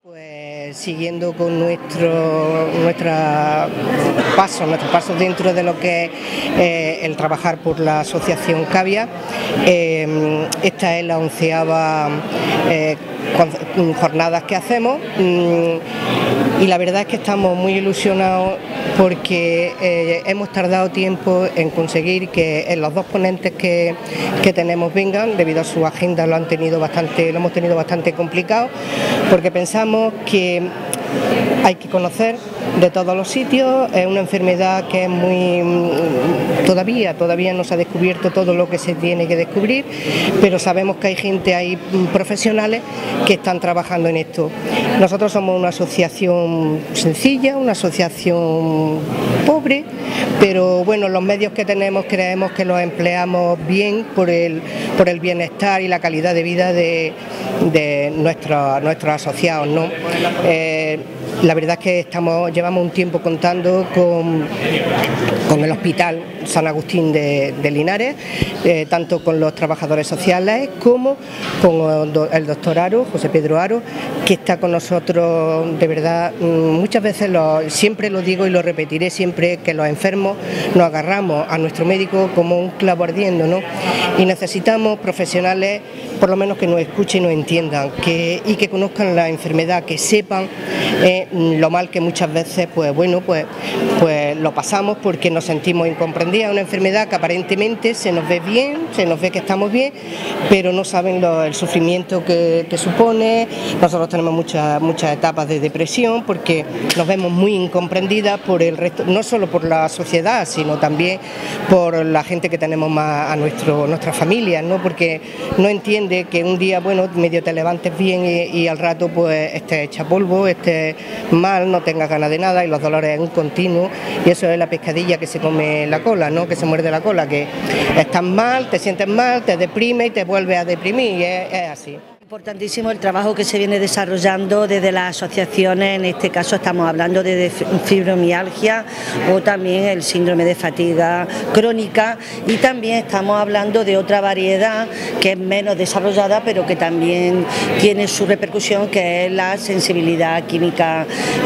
Pues siguiendo con nuestros pasos dentro de lo que es el trabajar por la asociación Cavia, esta es la 11ª jornadas que hacemos y la verdad es que estamos muy ilusionados porque hemos tardado tiempo en conseguir que los dos ponentes que tenemos vengan, debido a su agenda lo hemos tenido bastante complicado, porque pensamos que hay que conocer de todos los sitios. Es una enfermedad que es todavía no se ha descubierto todo lo que se tiene que descubrir, pero sabemos que hay profesionales que están trabajando en esto. Nosotros somos una asociación sencilla, una asociación pobre, pero bueno, los medios que tenemos creemos que los empleamos bien por el bienestar y la calidad de vida de nuestros asociados, ¿no? La verdad es que llevamos un tiempo contando con el Hospital San Agustín de Linares, tanto con los trabajadores sociales como con el doctor Aro, José Pedro Aro, que está con nosotros. De verdad, muchas veces siempre lo digo y lo repetiré siempre, que los enfermos nos agarramos a nuestro médico como un clavo ardiendo, ¿no? Y necesitamos profesionales, por lo menos, que nos escuchen y nos entiendan, y que conozcan la enfermedad, que sepan lo mal que muchas veces pues lo pasamos porque nos sentimos incomprendidas. Es una enfermedad que aparentemente se nos ve bien, se nos ve que estamos bien, pero no saben el sufrimiento que supone. Nosotros tenemos muchas etapas de depresión porque nos vemos muy incomprendidas por el resto, no solo por la sociedad, sino también por la gente que tenemos más a nuestras familias, ¿no? Porque no entiende que un día, medio te levantes bien y al rato pues estés hecha polvo, estés mal, no tengas ganas de nada y los dolores en un continuo, y eso es la pescadilla que se come la cola, ¿no? Que se muerde la cola, que estás mal, te sientes mal, te deprime y te vuelve a deprimir, y es así. Importantísimo el trabajo que se viene desarrollando desde las asociaciones. En este caso estamos hablando de fibromialgia o también el síndrome de fatiga crónica, y también estamos hablando de otra variedad que es menos desarrollada pero que también tiene su repercusión, que es la sensibilidad química,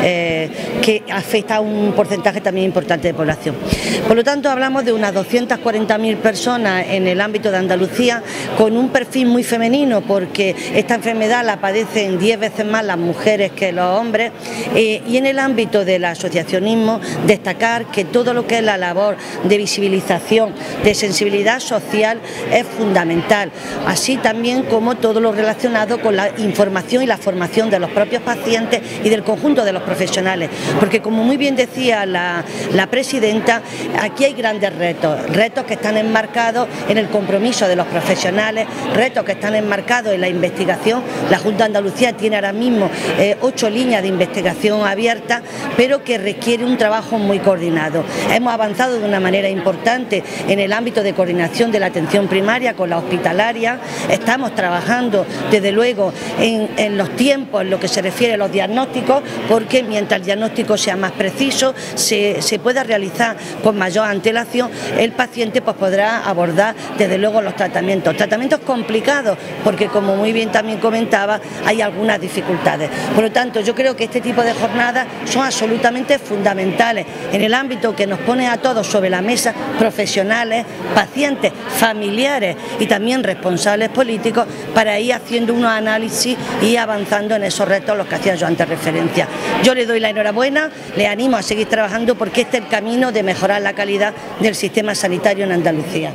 que afecta a un porcentaje también importante de población. Por lo tanto, hablamos de unas 240.000 personas en el ámbito de Andalucía con un perfil muy femenino, porque esta enfermedad la padecen 10 veces más las mujeres que los hombres, y en el ámbito del asociacionismo destacar que todo lo que es la labor de visibilización, de sensibilidad social es fundamental, así también como todo lo relacionado con la información y la formación de los propios pacientes y del conjunto de los profesionales, porque como muy bien decía la presidenta, aquí hay grandes retos que están enmarcados en el compromiso de los profesionales, retos que están enmarcados en la investigación. La Junta de Andalucía tiene ahora mismo 8 líneas de investigación abiertas, pero que requiere un trabajo muy coordinado. Hemos avanzado de una manera importante en el ámbito de coordinación de la atención primaria con la hospitalaria. Estamos trabajando desde luego en los tiempos en lo que se refiere a los diagnósticos, porque mientras el diagnóstico sea más preciso, se pueda realizar con mayor antelación, el paciente pues podrá abordar desde luego los tratamientos complicados, porque como muy bien también comentaba, hay algunas dificultades. Por lo tanto, yo creo que este tipo de jornadas son absolutamente fundamentales en el ámbito que nos pone a todos sobre la mesa, profesionales, pacientes, familiares y también responsables políticos, para ir haciendo unos análisis y avanzando en esos retos a los que hacía yo antes referencia. Yo le doy la enhorabuena, le animo a seguir trabajando, porque este es el camino de mejorar la calidad del sistema sanitario en Andalucía.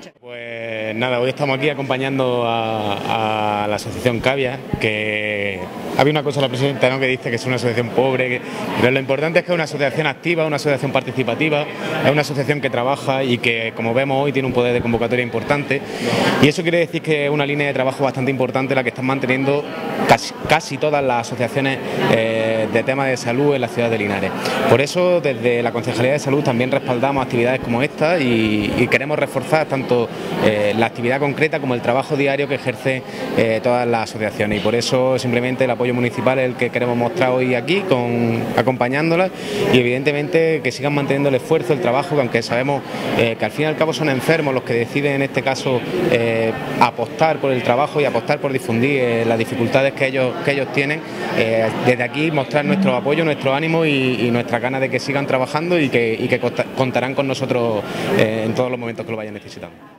Pues nada, hoy estamos aquí acompañando a la asociación Cavia, que había una cosa la presidenta, ¿no?, que dice que es una asociación pobre, pero lo importante es que es una asociación activa, una asociación participativa, es una asociación que trabaja y que, como vemos hoy, tiene un poder de convocatoria importante, y eso quiere decir que es una línea de trabajo bastante importante la que están manteniendo casi todas las asociaciones de temas de salud en la ciudad de Linares. Por eso, desde la Concejalía de Salud también respaldamos actividades como esta y queremos reforzar tanto la actividad concreta como el trabajo diario que ejerce todas las asociaciones, y por eso simplemente el apoyo municipal es el que queremos mostrar hoy aquí, acompañándolas, y evidentemente que sigan manteniendo el esfuerzo, el trabajo, que aunque sabemos que al fin y al cabo son enfermos los que deciden en este caso apostar por el trabajo y apostar por difundir las dificultades que ellos tienen, desde aquí mostrar nuestro apoyo, nuestro ánimo y nuestra ganas de que sigan trabajando y que contarán con nosotros en todos los momentos que lo vayan necesitando.